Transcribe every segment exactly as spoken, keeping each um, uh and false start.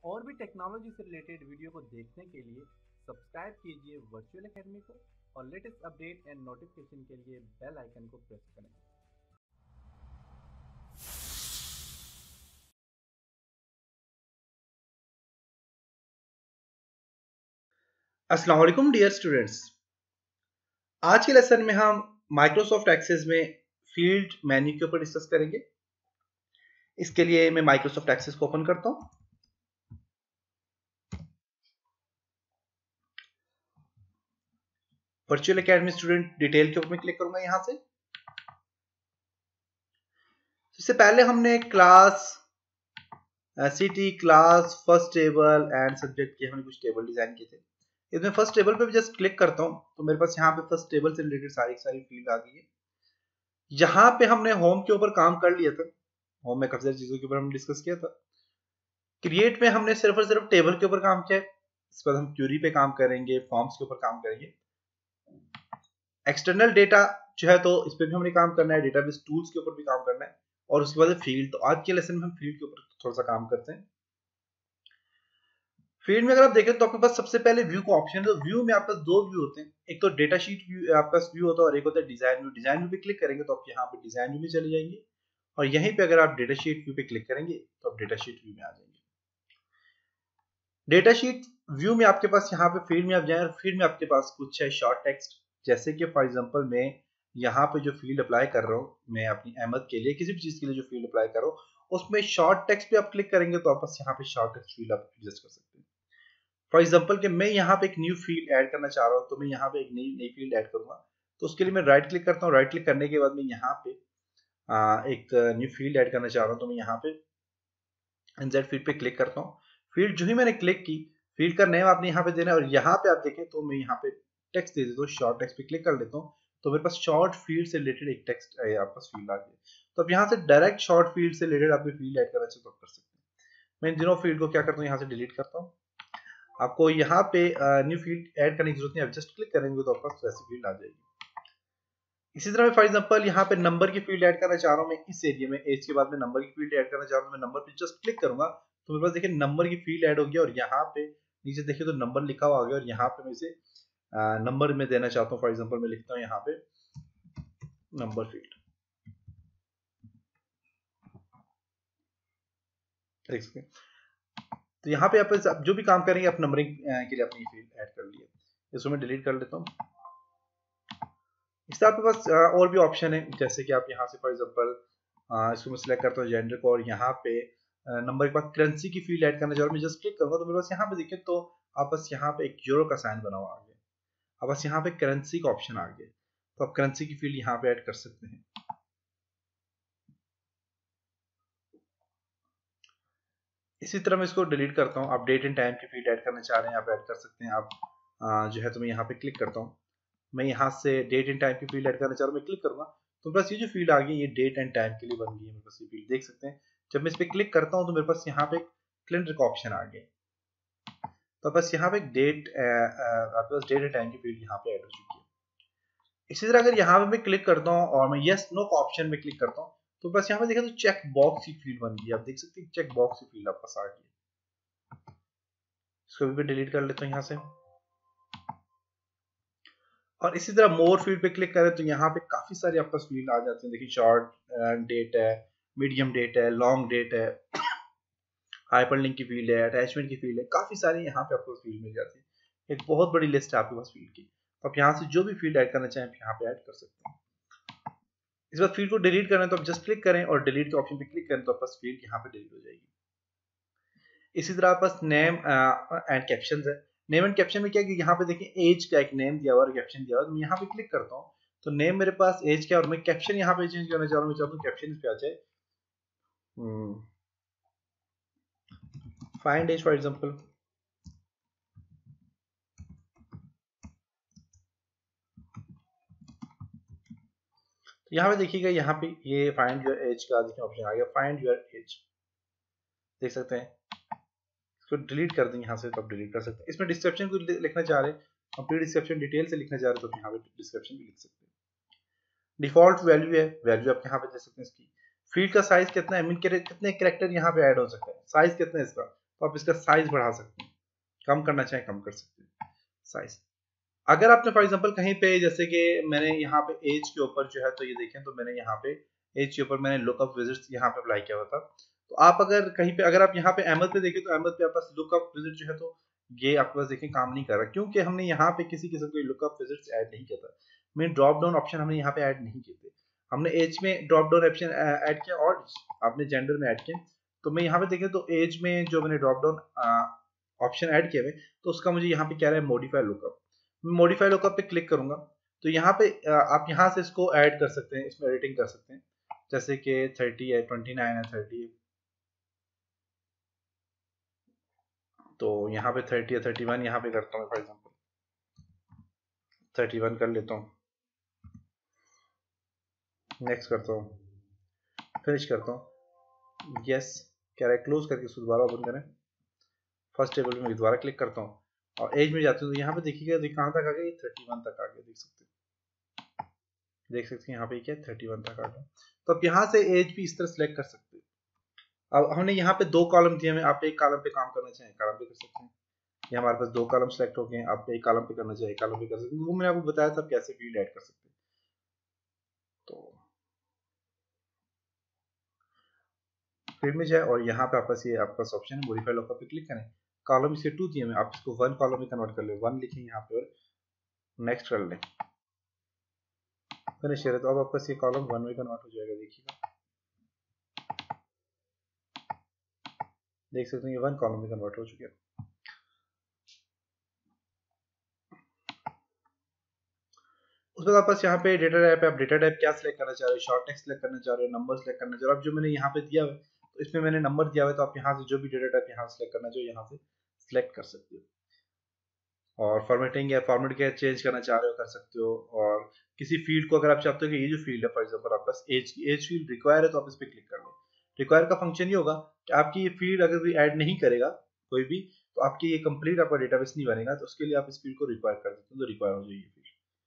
और भी टेक्नोलॉजी से रिलेटेड वीडियो को देखने के लिए सब्सक्राइब कीजिए वर्चुअल एकेडमी को और लेटेस्ट अपडेट एंड नोटिफिकेशन के लिए बेल आइकन को प्रेस करें। अस्सलाम वालेकुम डियर स्टूडेंट्स, आज के लेसन में हम माइक्रोसॉफ्ट एक्सेस में फील्ड मेन्यू के ऊपर डिस्कस करेंगे। इसके लिए मैं माइक्रोसॉफ्ट एक्सेस को ओपन करता हूं। वर्चुअल एकेडमी स्टूडेंट डिटेल के ऊपर मैं क्लिक करूंगा। यहां से इससे पहले हमने class city, class, first table and subject के हमने कुछ टेबल डिजाइन किए थे। इसमें फर्स्ट टेबल पे भी जस्ट क्लिक करता हूं तो मेरे पास यहाँ पे फर्स्ट टेबल से रिलेटेड सारी सारी फील्ड आ गई है। यहाँ पे हमने होम के ऊपर काम कर लिया था। होम में काफी सारी चीजों के ऊपर हमने डिस्कस किया था। क्रिएट में हमने सिर्फ और सिर्फ टेबल के ऊपर काम किया है। इसके बाद हम क्यूरी पे काम करेंगे, फॉर्म्स के ऊपर काम करेंगे। एक्सटर्नल डेटा जो है तो इस पे भी हमने काम करना है, डेटाबेस टूल्स के ऊपर भी काम करना है और उसके बाद फील्ड। तो आज के लेसन में हम फील्ड के ऊपर थोड़ा सा काम करते हैं। फील्ड में अगर आप देखें तो आपके पास सबसे पहले व्यू का ऑप्शन है। तो व्यू में आपके पास दो व्यू होते हैं, एक तो डेटा शीट व्यू आपके पास व्यू होता है और एक होता है डिजाइन व्यू। डिजाइन व्यू पे क्लिक करेंगे तो आप यहाँ पे डिजाइन व्यू में चले जाएंगे और यहीं पे अगर आप डेटा शीट व्यू पे क्लिक करेंगे तो आप डेटा शीट व्यू में आ जाएंगे। डेटा शीट व्यू में आपके पास यहाँ पे फील्ड में आप जाएं और फील्ड में आपके पास कुछ है शॉर्ट टेक्स्ट। जैसे कि फॉर एग्जांपल मैं यहाँ पे जो फील्ड अप्लाई कर रहा हूँ, मैं अपनी अहमद के लिए किसी भी चीज के लिए जो फील्ड अप्लाई कर रहा हूँ उसमें शॉर्ट टेक्स्ट पे आप क्लिक करेंगे तो आप बस यहाँ पे शॉर्ट टेक्स्ट फील्ड आप एडजस्ट कर सकते हैं। फॉर एग्जांपल कि मैं यहाँ पे एक न्यू फील्ड ऐड करना चाह रहा हूँ तो मैं यहाँ पे एक नई नई फील्ड ऐड करूंगा। तो उसके लिए मैं राइट क्लिक करता हूँ। राइट क्लिक करने के बाद मैं यहाँ पे आ, एक न्यू फील्ड ऐड करना चाह रहा हूँ तो मैं यहाँ पे इंसर्ट फील्ड पे क्लिक करता हूँ। फील्ड जो ही मैंने क्लिक की, फील्ड का नेम आपने यहाँ पे देना है और यहाँ पे आप देखें तो मैं यहाँ पे टेक्स्ट दे देता हूँ। शॉर्ट टेक्स्ट पे क्लिक कर लेता हूँ तो मेरे पास शॉर्ट फील्ड से रिलेटेड एक टेक्स्ट आपके पास फील्ड आ गया। तो आप यहाँ से डायरेक्ट शॉर्ट फील्ड से रिलेटेड आपने फील्ड ऐड करना चाहिए तो आप कर सकते हैं। मैं इन दिनों फील्ड को क्या करता हूँ, यहाँ से डिलीट करता हूँ। आपको यहाँ पे न्यू फील्ड ऐड करने की जरूरत नहीं है, आप जस्ट क्लिक करेंगे तो आपके पास वैसी फील्ड आ जाएगी। इसी तरह फॉर एग्जांपल यहाँ पे नंबर की फील्ड ऐड करना चाह रहा हूँ। मैं इस एरिया में एज के बाद में नंबर की फील्ड ऐड करना चाह रहा हूँ। मैं नंबर पे जस्ट क्लिक करूंगा तो मेरे पास देखिए नंबर की फील्ड ऐड हो गया और यहाँ पे नीचे देखिए तो नंबर लिखा हुआ आ गया और यहाँ पे मैं इसे नंबर में देना चाहता हूँ। फॉर एग्जांपल मैं लिखता हूँ यहाँ पे नंबर फील्ड, देख सकते हैं। तो यहाँ पे आप जो भी काम करेंगे आप नंबरिंग के लिए अपनी फील्ड ऐड कर लिए। इसको मैं डिलीट कर लेता हूँ। इससे आपके पास और भी ऑप्शन है, जैसे कि आप यहाँ से फॉर एग्जांपल इसको मैं सिलेक्ट करता हूँ जेंडर को और यहाँ पे नंबर के बाद करेंसी की फील्ड ऐड करना चाह रहा हूँ। मैं जस्ट क्लिक करूंगा तो मेरे पास यहाँ पे देखिए तो आप बस यहाँ पे एक यूरो का साइन बना हुआ आ गया। अब बस यहाँ पे करेंसी का ऑप्शन आ गया तो आप करेंसी की फील्ड यहाँ पे ऐड कर सकते हैं। इसी तरह मैं इसको डिलीट करता हूँ। आप डेट एंड टाइम की फील्ड ऐड करना चाह रहे हैं आप ऐड कर सकते हैं। आप आ, जो है तो मैं यहाँ पे क्लिक करता हूँ। मैं यहाँ से डेट एंड टाइम की फील्ड ऐड करना चाह रहा हूँ, मैं क्लिक करूंगा तो बस ये जो फील्ड आ गई ये डेट एंड टाइम के लिए बन गई है। मेरे पास ये फील्ड देख सकते हैं। जब मैं इस पे क्लिक करता हूँ तो मेरे पास यहाँ पे कैलेंडर का ऑप्शन आ गया। तो बस यहाँ पे डेट आपके पास डेट एंड टाइम की फील्ड यहाँ पे ऐड हो चुकी है। इसी तरह अगर यहाँ पे मैं क्लिक करता हूँ और मैं यस नो का ऑप्शन में क्लिक करता हूँ तो बस यहाँ पे देखा तो चेक बॉक्स की फील्ड बन गई। आप देख सकते हैं चेक बॉक्स की फील्ड आपके पास आ गई। इसको भी डिलीट कर लेता हूँ यहाँ से। और इसी तरह मोर फील्ड पे क्लिक करें तो यहाँ पे काफी सारे आपके पास फील्ड आ जाते हैं। देखिए शॉर्ट डेट है, मीडियम डेट है, लॉन्ग डेट है, हाइपरलिंक की फील्ड है, अटैचमेंट की फील्ड है, काफी सारी यहाँ पे आपको फील्ड मिल जाती है। एक बहुत बड़ी लिस्ट है आपके पास फील्ड की। तो आप यहाँ से जो भी फील्ड ऐड करना चाहें यहाँ पे ऐड कर सकते हैं। इस बार फील्ड को डिलीट करें तो आप जस्ट क्लिक करें और डिलीट के ऑप्शन पे क्लिक करें तो आपके पास फील्ड यहाँ पे डिलीट हो जाएगी। इसी तरह आपके पास नेम एंड कैप्शन है। नेम एंड कैप्शन में क्या है कि यहाँ पे देखिए एज का एक नेम दिया हुआ और कैप्शन दिया हुआ। तो मैं यहाँ पे क्लिक करता हूँ तो नेम मेरे पास एज क्या और मैं कैप्शन यहाँ पे चेंज करना चाह रहा हूँ। मैं चाहता हूँ कैप्शन इस पे आ जाए फाइंड एज फॉर एग्जांपल। तो यहाँ पे देखिएगा यहाँ पे ये फाइंड योर एज का देखिए ऑप्शन आ गया, फाइंड योर एज देख सकते हैं। इसको डिलीट कर देंगे यहाँ से तो आप डिलीट कर सकते हैं। इसमें डिस्क्रिप्शन को लिखना चाह रहे हैं, कंप्लीट डिस्क्रिप्शन डिटेल से लिखना चाह रहे हैं तो यहाँ पे डिस्क्रिप्शन भी लिख सकते हैं। डिफॉल्ट वैल्यू है, वैल्यू आप यहाँ पे दे सकते हैं इसकी। फील्ड का साइज कितना है, मीन कितने कैरेक्टर यहाँ पे ऐड हो सकते हैं, साइज कितना है इसका। तो आप इसका साइज बढ़ा सकते हैं, कम करना चाहें कम कर सकते हैं साइज। अगर आपने फॉर एग्जांपल कहीं पे जैसे कि मैंने यहाँ पे एज के ऊपर जो है तो ये देखें तो मैंने यहाँ पे एज के ऊपर मैंने लुकअप विजिट्स यहाँ पे अप्लाई किया हुआ था। तो आप अगर कहीं पे अगर आप यहाँ पे अहमद पे देखें तो अहमद पे आपके पास लुकअप विजिट जो है तो ये आपके पास देखें काम नहीं कर रहा, क्योंकि हमने यहाँ पे किसी किस्म के लुकअप विजिट्स ऐड नहीं किया था। मैं ड्रॉप डाउन ऑप्शन हमने यहाँ पे ऐड नहीं किए थे। हमने एज में ड्रॉप डाउन ऑप्शन ऐड किया और आपने जेंडर में ऐड किया। तो मैं यहाँ पे देखें तो एज में जो मैंने ड्रॉप डाउन ऑप्शन ऐड किया है तो उसका मुझे यहाँ पे क्या रहा है मॉडिफाई लुकअप। मॉडिफाई लुकअप पे क्लिक करूंगा तो यहाँ पे आप यहाँ से इसको ऐड कर सकते हैं, इसमें एडिटिंग कर सकते हैं, जैसे कि थर्टी है, ट्वेंटी नाइन है, थर्टी है, तो यहाँ पे थर्टी है, थर्टी वन यहाँ पे करता हूँ, फॉर एग्जांपल थर्टी वन कर लेता हूँ, नेक्स्ट करता हूँ, फिनिश करता हूँ, यस कह रहा है क्लोज करके इसको दोबारा ओपन करें। फर्स्ट टेबल में दोबारा क्लिक करता हूँ और एज में जाते हैं तो यहाँ पे देखिएगा कहाँ तक आ गया, थर्टी वन तक आ गया, देख सकते हैं, देख सकते हैं यहाँ पे क्या थर्टी वन तक आ गया। तो आप यहाँ से एज भी इस तरह सेलेक्ट कर सकते हैं। अब हमने यहाँ पे दो कॉलम दिए हमें, आप एक कॉलम पे काम करना चाहें कॉलम पे कर सकते हैं। ये हमारे पास दो कॉलम सेलेक्ट हो गए, आप एक कॉलम पे करना चाहिए कॉलम पे कर सकते हैं। वो मैंने आपको बताया था कैसे फील्ड ऐड कर सकते हैं। तो फील्ड में जाए और यहाँ पे आपका ये आपका ऑप्शन है मॉडिफाई लुकअप पे क्लिक करें। कॉलम इसके टू दिए हमें, आप इसको वन कॉलम में कन्वर्ट कर ले, वन लिखें यहाँ पे और नेक्स्ट कर लें, फिनिश करें तो अब आपका ये कॉलम वन में कन्वर्ट हो जाएगा। देखिएगा देख सकते हैं ये वन कॉलम में कन्वर्ट हो चुके हैं। उसके बाद आपस यहाँ पे डेटा टाइप है, आप डेटा टाइप क्या सिलेक्ट करना चाह रहे हो, शॉर्ट टेक्स्ट सिलेक्ट करना चाह रहे हो, नंबर सिलेक्ट करना चाह रहे हो। अब जो मैंने यहाँ पे दिया है तो इसमें मैंने नंबर दिया हुआ है, तो आप यहाँ से जो भी डेटा टाइप यहाँ सिलेक्ट करना चाहो यहाँ से सिलेक्ट कर सकते हो। और फॉर्मेटिंग या फॉर्मेट क्या चेंज करना चाह रहे हो कर सकते हो। और किसी फील्ड को अगर आप चाहते हो कि ये जो फील्ड है फॉर एग्जाम्पल आपका एज की एज फील्ड रिक्वायर है तो आप इस पर क्लिक कर लो। रिक्वायर का फंक्शन ये होगा कि आपकी ये फील्ड अगर कोई ऐड नहीं करेगा कोई भी तो आपकी ये कंप्लीट आपका डेटाबेस नहीं बनेगा, तो उसके लिए आप इस फील्ड को रिक्वायर कर देते हो तो रिक्वायर हो जाएगी फील्ड।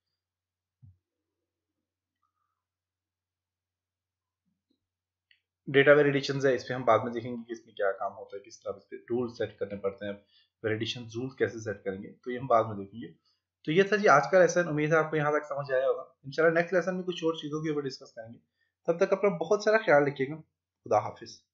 डेटा वेरिएशन है, इस पे हम बाद में देखेंगे कि इसमें क्या काम होता है, किस तरह इस पे रूल सेट करने पड़ते हैं, वेरिएशन रूल कैसे सेट करेंगे तो ये हम बाद में देखेंगे। तो ये था जी आज का लेसन, उम्मीद है आपको यहाँ तक समझ आया होगा। इंशाल्लाह नेक्स्ट लेसन में कुछ और चीज़ों के ऊपर डिस्कस करेंगे। तब तक अपना बहुत सारा ख्याल रखिएगा। खुदा हाफिज।